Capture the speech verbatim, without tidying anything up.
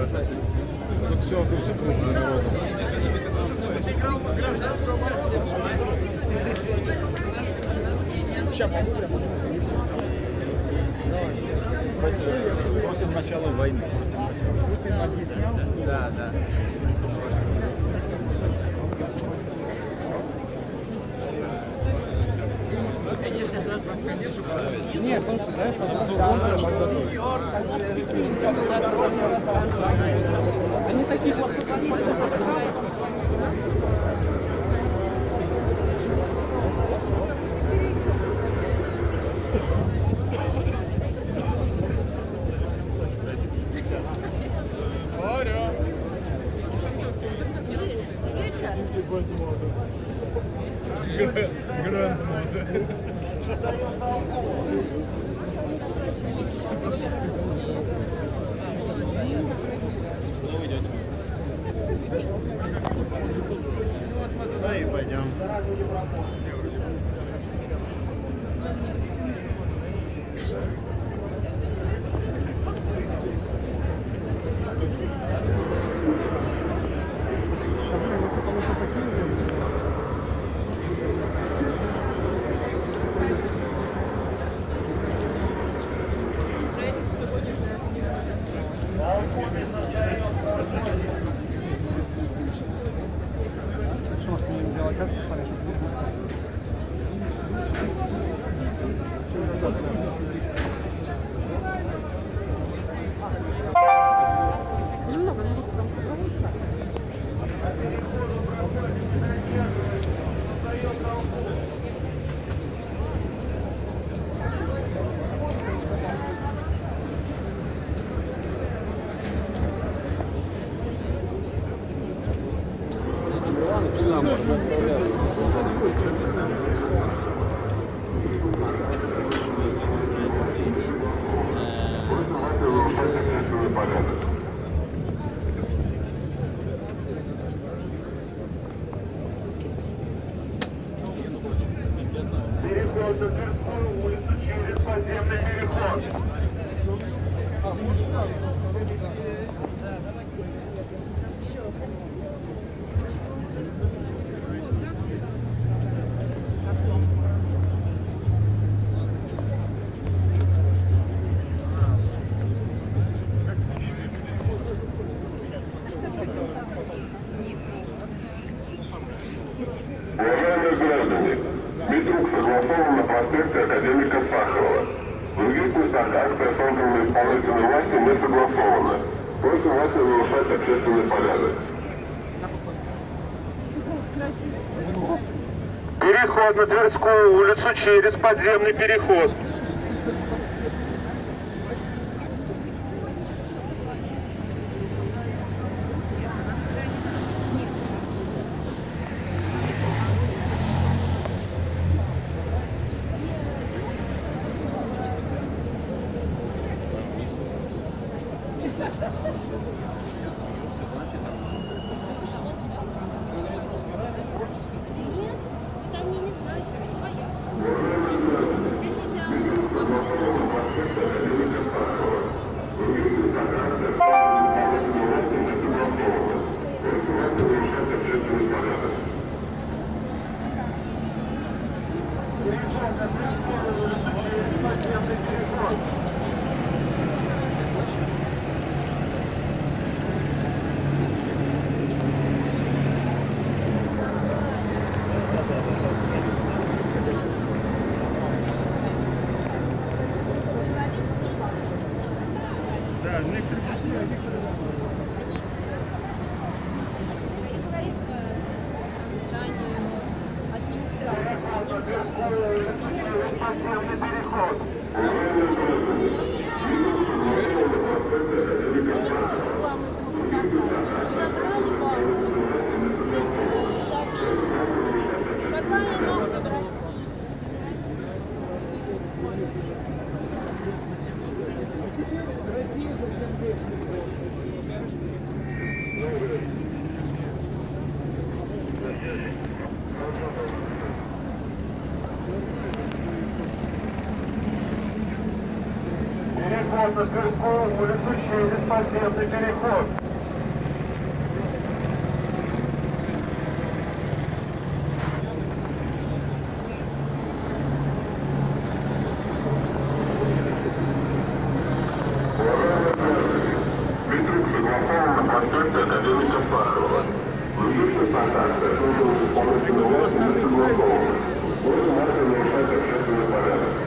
Тут все, тут все кружно народу. Сейчас погуглим. Против начала войны. Путин объяснял? Да, да. Конечно, сразу поддержу. Нет, слушай, знаешь, вот они такие вот. Гранд мода. Вот мы туда и пойдем. Немного, ну, прям, пожалуйста. Сам Переход на Тверскую улицу через подземный переход. Уважаемые граждане, Митрук согласован на проспекте Академика Сахарова. В других местах акция, создана исполнительной властью, не согласована. Просим вас не нарушать общественный порядок. Переход на Тверскую улицу через подземный переход. Нет, вы там мне не знаете, что я. Я нельзя. переход на Тверскую улицу через подземный переход. Метрук согласован на проспекте Академика Сахарова. Других местах акция создана исполнительной властью не согласованы. Можно начали нарушать общественный порядок.